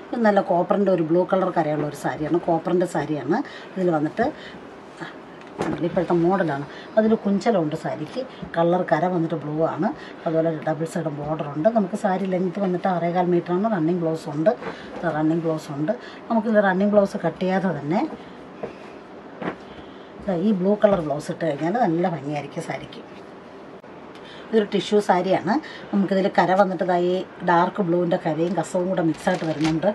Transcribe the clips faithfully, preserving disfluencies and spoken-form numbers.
ഇത് നല്ല കോപ്പറിൻ്റെ ഒരു ബ്ലൂ കളർ കരയുള്ള ഒരു സാരിയാണ്, കോപ്പറിൻ്റെ സാരിയാണ്. ഇതിൽ വന്നിട്ട് ഇപ്പോഴത്തെ മോഡലാണ്. അതിൽ കുഞ്ചലുണ്ട് സാരിക്ക്. കളർ കര വന്നിട്ട് ബ്ലൂ ആണ്. അതുപോലെ ഡബിൾ സൈഡ് ബോർഡർ ഉണ്ട്. നമുക്ക് സാരി ലെങ്ത്ത് വന്നിട്ട് ആറേകാൽ മീറ്ററാണ്. റണ്ണിങ് ബ്ലൗസ് ഉണ്ട്, റണ്ണിങ് ബ്ലൗസ് ഉണ്ട്. നമുക്കിത് റണ്ണിങ് ബ്ലൗസ് കട്ട് ചെയ്യാതെ തന്നെ ഈ ബ്ലൂ കളർ ബ്ലൗസ് ഇട്ട് കഴിഞ്ഞാൽ നല്ല ഭംഗിയായിരിക്കും സാരിക്ക്. ഇതൊരു ടിഷ്യൂ സാരിയാണ്. നമുക്കിതിൽ കര വന്നിട്ട് ഈ ഡാർക്ക് ബ്ലൂവിൻ്റെ കരയും കസവും കൂടെ മിക്സായിട്ട് വരുന്നുണ്ട്.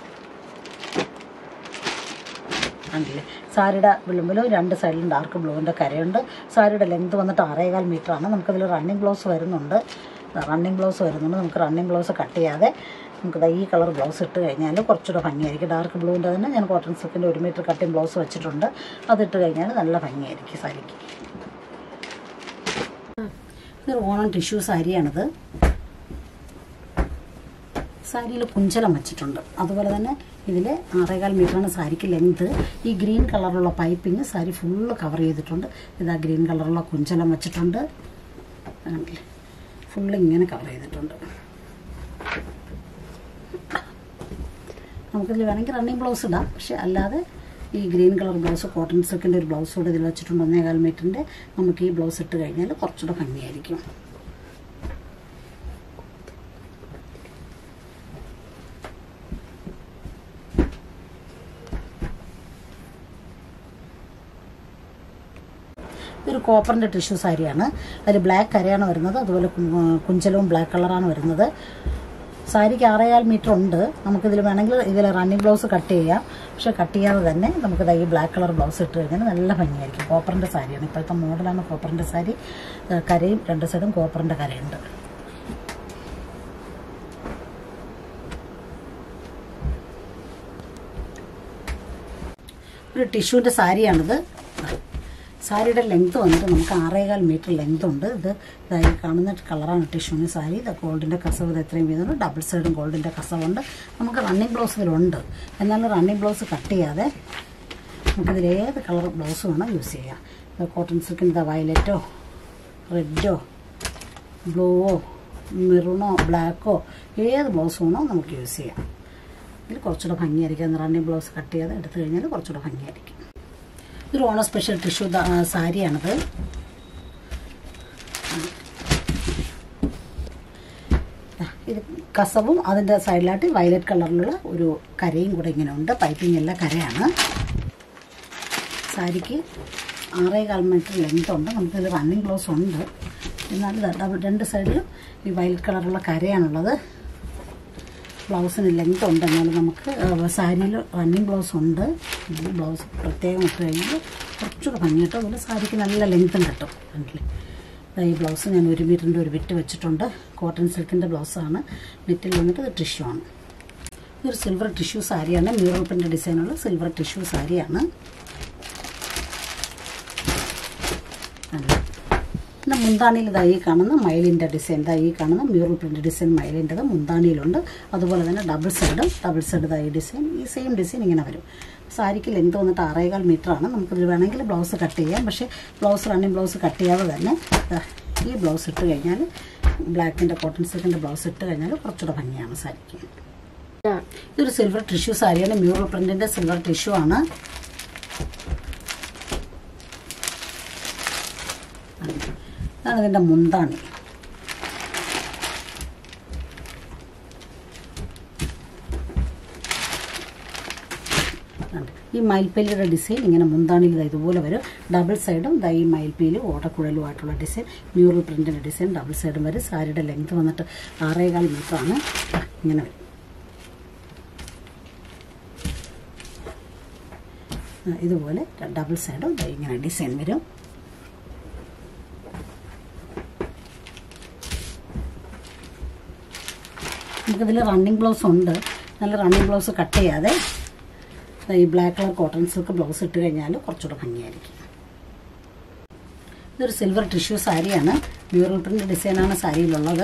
ആണല്ലേ, സാരിയുടെ വിളുമ്പിലും രണ്ട് സൈഡിലും ഡാർക്ക് ബ്ലൂവിൻ്റെ കരയുണ്ട്. സാരിയുടെ ലെങ്ത് വന്നിട്ട് ആറേകാൽ മീറ്ററാണ്. നമുക്കതിൽ റണ്ണിങ് ബ്ലൗസ് വരുന്നുണ്ട്, റണ്ണിങ് ബ്ലൗസ് വരുന്നുണ്ട്. നമുക്ക് റണ്ണിങ് ബ്ലൗസ് കട്ട് ചെയ്യാതെ നമുക്കിത് ഈ കളർ ബ്ലൗസ് ഇട്ട് കഴിഞ്ഞാൽ കുറച്ചുകൂടെ ഭംഗിയായിരിക്കും. ഡാർക്ക് ബ്ലൂവിൻ്റെ തന്നെ ഞാൻ കോട്ടൺ സിൽക്കിൻ്റെ ഒരു മീറ്റർ കട്ടിങ് ബ്ലൗസ് വെച്ചിട്ടുണ്ട്. അതിട്ട് കഴിഞ്ഞാൽ നല്ല ഭംഗിയായിരിക്കും സാരിക്ക്. ഇതൊരു ഓണം ടിഷ്യൂ സാരിയാണിത്. സാരിയിൽ കുഞ്ചലം വെച്ചിട്ടുണ്ട്. അതുപോലെ തന്നെ ഇതിൽ ആറേകാൽ മീറ്ററാണ് സാരിക്ക് ലെങ്ത്. ഈ ഗ്രീൻ കളറുള്ള പൈപ്പിങ് സാരി ഫുള്ള് കവർ ചെയ്തിട്ടുണ്ട്. ഇതാ ഗ്രീൻ കളറുള്ള കുഞ്ചലം വെച്ചിട്ടുണ്ട്. ഫുള്ള് ഇങ്ങനെ കവർ ചെയ്തിട്ടുണ്ട്. നമുക്കിതിൽ വേണമെങ്കിൽ റണ്ണിങ് ബ്ലൗസ് ഇടാം, പക്ഷെ അല്ലാതെ ഈ ഗ്രീൻ കളർ ബ്ലൗസ് കോട്ടൺ സിൽക്കിൻ്റെ ഒരു ബ്ലൗസ് കൂടെ ഇതിൽ വെച്ചിട്ടുണ്ട്. ഒന്നേകാൽ മീറ്ററിൻ്റെ. നമുക്ക് ഈ ബ്ലൗസ് ഇട്ട് കഴിഞ്ഞാൽ കുറച്ചുകൂടെ ഭംഗിയായിരിക്കും. ഇതൊരു കോപ്പറിൻ്റെ ടിഷ്യൂ സാരിയാണ്. അതിൽ ബ്ലാക്ക് കരയാണ് വരുന്നത്. അതുപോലെ കുഞ്ചലവും ബ്ലാക്ക് കളറാണ് വരുന്നത്. സാരിക്ക് ആറേകാൽ മീറ്റർ ഉണ്ട്. നമുക്കിതിൽ വേണമെങ്കിൽ ഇതിൽ റണ്ണിങ് ബ്ലൗസ് കട്ട് ചെയ്യാം, പക്ഷേ കട്ട് ചെയ്യാതെ തന്നെ നമുക്കിത് ഈ ബ്ലാക്ക് കളർ ബ്ലൗസ് ഇട്ട് കഴിഞ്ഞാൽ നല്ല ഭംഗിയായിരിക്കും. കോപ്പറിൻ്റെ സാരിയാണ്. ഇപ്പോഴത്തെ മോഡലാണ് കോപ്പറിൻ്റെ സാരി. കരയും രണ്ട് സൈഡും കോപ്പറിൻ്റെ കരയുണ്ട്. ഒരു ടിഷ്യൂൻ്റെ സാരിയാണിത്. സാരിയുടെ ലെങ്ത്ത് വന്നിട്ട് നമുക്ക് ആറേകാൽ മീറ്റർ ലെങ്ത് ഉണ്ട്. ഇത് ഇതായി കാണുന്ന കളറാണ് ടിഷ്യൂന് സാരി. ഇത് ഗോൾഡിൻ്റെ കസവ് ഇത് എത്രയും വീതമുണ്ട്. ഡബിൾ സൈഡും ഗോൾഡിൻ്റെ കസവുണ്ട്. നമുക്ക് റണ്ണിങ് ബ്ലൗസ് ഇതിലുണ്ട്. എന്നാലും റണ്ണിങ് ബ്ലൗസ് കട്ട് ചെയ്യാതെ നമുക്കിതിൽ ഏത് കളർ ബ്ലൗസ് വേണം യൂസ് ചെയ്യാം. കോട്ടൺ സിൽക്കിൻ്റെ വയലറ്റോ റെഡോ ബ്ലൂവോ മെറൂണോ ബ്ലാക്കോ ഏത് ബ്ലൗസ് വേണോ നമുക്ക് യൂസ് ചെയ്യാം. ഇതിൽ കുറച്ചുകൂടെ ഭംഗിയായിരിക്കും. റണ്ണിങ് ബ്ലൗസ് കട്ട് ചെയ്ത് എടുത്തു കഴിഞ്ഞാൽ കുറച്ചുകൂടെ ഭംഗിയായിരിക്കും. ഇതൊരു ഓണം സ്പെഷ്യൽ ടിഷ്യൂ സാരിയാണിത്. ഇത് കസവും അതിൻ്റെ സൈഡിലായിട്ട് വയലറ്റ് കളറിലുള്ള ഒരു കരയും കൂടെ ഇങ്ങനെ ഉണ്ട്. പൈപ്പിംഗ് എല്ലാം കരയാണ്. സാരിക്ക് ആറേകാൽ മീറ്റർ ലെങ്ത് ഉണ്ട്. നമുക്കിത് റണ്ണിങ് ബ്ലൗസ് ഉണ്ട്. എന്നാൽ രണ്ട് സൈഡിലും ഈ വയലറ്റ് കളറുള്ള കരയാണുള്ളത്. ബ്ലൗസിന് ലെങ്ത് ഉണ്ട്. എന്നാലും നമുക്ക് സാരിയിൽ റണ്ണിങ് ബ്ലൗസ് ഉണ്ട്. ബ്ലൗസ് പ്രത്യേകം ഇട്ട് കഴിഞ്ഞാൽ കുറച്ചുകൂടെ ഭംഗി കിട്ടും. അതുപോലെ സാരിക്ക് നല്ല ലെങ്ത്തും കിട്ടും. കണ്ടില്ലേ, ഈ ബ്ലൗസ് ഞാൻ ഒരു മീറ്ററിൻ്റെ ഒരു വിറ്റ് വെച്ചിട്ടുണ്ട്. കോട്ടൺ സിൽക്കിൻ്റെ ബ്ലൗസാണ്. വിറ്റിൽ വന്നിട്ട് ഇത് ടിഷ്യൂ ആണ്. ഇതൊരു സിൽവർ ടിഷ്യൂ സാരിയാണ്. മ്യൂറൽ പ്രിൻ്റ് ഡിസൈനുള്ള സിൽവർ ടിഷ്യൂ സാരിയാണ്. പിന്നെ മുന്താണിയിൽ ഇതായി കാണുന്ന മയിലിൻ്റെ ഡിസൈൻ, ഇതായി കാണുന്ന മ്യൂറൽ പ്രിൻ്റ് ഡിസൈൻ മയിലിൻ്റെത് മുന്താണിയിലുണ്ട്. അതുപോലെ തന്നെ ഡബിൾ സൈഡും ഡബിൾ സൈഡ് ഇതായി ഡിസൈൻ, ഈ സെയിം ഡിസൈൻ ഇങ്ങനെ വരും. സാരിക്ക് ലെങ്ത് വന്നിട്ട് ആറേകാൽ മീറ്ററാണ്. നമുക്കിത് വേണമെങ്കിൽ ബ്ലൗസ് കട്ട് ചെയ്യാം, പക്ഷേ ബ്ലൗസ് റണ്ണിങ് ബ്ലൗസ് കട്ട് ചെയ്യാതെ തന്നെ ഈ ബ്ലൗസ് ഇട്ട് കഴിഞ്ഞാൽ ബ്ലാക്കിൻ്റെ കോട്ടൺ സിൽക്കിൻ്റെ ബ്ലൗസ് ഇട്ട് കഴിഞ്ഞാൽ കുറച്ചുകൂടെ ഭംഗിയാണ് സാരിക്ക്. ഇതൊരു സിൽവർ ടിഷ്യൂ സാരിയാണ്. മ്യൂറൽ പ്രിൻ്റിൻ്റെ സിൽവർ ടിഷ്യൂ ആണ്. ഇതാണ് ഇതിൻ്റെ മുന്താണി. ഈ മയിൽപ്പീലിയുടെ ഡിസൈൻ ഇങ്ങനെ മുന്താണിയിൽ ഇതുപോലെ വരും. ഡബിൾ സൈഡും ഇതാ ഈ മയിൽപ്പീലും ഓടക്കുഴലുമായിട്ടുള്ള ഡിസൈൻ, മ്യൂറൽ പ്രിൻറ്റിൻ്റെ ഡിസൈൻ ഡബിൾ സൈഡും വരും. സാരിയുടെ ലെങ്ത് വന്നിട്ട് ആറേകാൽ മീറ്ററാണ്. ഇങ്ങനെ വരും. ഇതുപോലെ ഡബിൾ സൈഡും ഇങ്ങനെ ഡിസൈൻ വരും. നമുക്കിതിൽ റണ്ണിങ് ബ്ലൗസ് ഉണ്ട്. നല്ല റണ്ണിങ് ബ്ലൗസ് കട്ട് ചെയ്യാതെ ഈ black colour cotton silk blouse ഇട്ട് കഴിഞ്ഞാൽ കുറച്ചുകൂടെ ഭംഗിയായിരിക്കും. ഇതൊരു സിൽവർ ടിഷ്യൂ സാരിയാണ്. മ്യൂറൽ പ്രിൻ്റ് ഡിസൈനാണ് സാരിയിലുള്ളത്.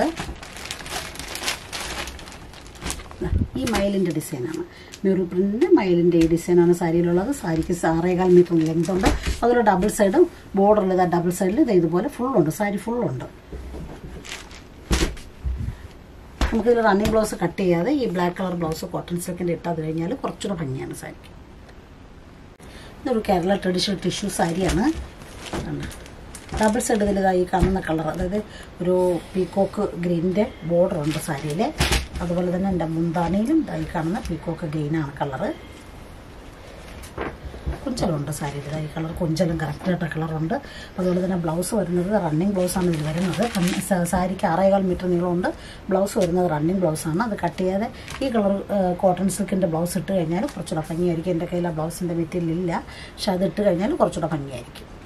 ഈ മയിലിൻ്റെ ഡിസൈനാണ്. മ്യൂറൽ പ്രിൻറ്റിൻ്റെ മയിലിൻ്റെ ഈ ഡിസൈനാണ് സാരിയിലുള്ളത്. സാരിക്ക് ആറേകാൽ മീറ്റർ ലെങ്ത് ഉണ്ട്. അതുപോലെ ഡബിൾ സൈഡും ബോർഡറിൽ ഇതാ ഡബിൾ സൈഡിൽ ഇത് ഇതുപോലെ ഫുള്ളുണ്ട്. സാരി ഫുള്ളുണ്ട്. നമുക്കിതിൽ റണ്ണിങ് ബ്ലൗസ് കട്ട് ചെയ്യാതെ ഈ ബ്ലാക്ക് കളർ ബ്ലൗസ് കോട്ടൺ സിൽക്കിൻ്റെ ഇട്ടത് കഴിഞ്ഞാൽ കുറച്ചുകൂടെ ഭംഗിയാണ് സാരിക്ക്. ഇതൊരു കേരള ട്രഡീഷണൽ ടിഷ്യൂ സാരിയാണ്. ഡബിൾ സൈഡ് ഇതിൽ ഈ കാണുന്ന കളർ, അതായത് ഒരു പീക്കോക്ക് ഗ്രീനിൻ്റെ ബോർഡർ ഉണ്ട് സാരിയിൽ. അതുപോലെ തന്നെ എൻ്റെ മുന്താണിയിലും ഈ കാണുന്ന പീക്കോക്ക് ഗ്രീനാണ് കളറ്. കുഞ്ചലുണ്ട് സാരിയിൽ, ഈ കളർ കുഞ്ചലും കറക്റ്റായിട്ട് കളറുണ്ട്. അതുപോലെ തന്നെ ബ്ലൗസ് വരുന്നത് റണ്ണിങ് ബ്ലൗസാണ് ഇതിൽ വരുന്നത്. സാരിക്ക് ആറേകാൽ മീറ്റർ നീളമുണ്ട്. ബ്ലൗസ് വരുന്നത് റണ്ണിങ് ബ്ലൗസാണ്. അത് കട്ട് ചെയ്യാതെ ഈ കളർ കോട്ടൺ സിൽക്കിൻ്റെ ബ്ലൗസ് ഇട്ട് കഴിഞ്ഞാൽ കുറച്ചുകൂടെ ഭംഗിയായിരിക്കും. എൻ്റെ കയ്യിൽ ആ ബ്ലൗസിൻ്റെ മെറ്റീരിയൽ ഇല്ല, പക്ഷെ അത് ഇട്ട് കഴിഞ്ഞാൽ കുറച്ചുകൂടെ ഭംഗിയായിരിക്കും.